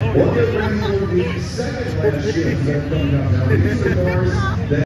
We'll get ready for the second last shift that's coming up now. These are cars that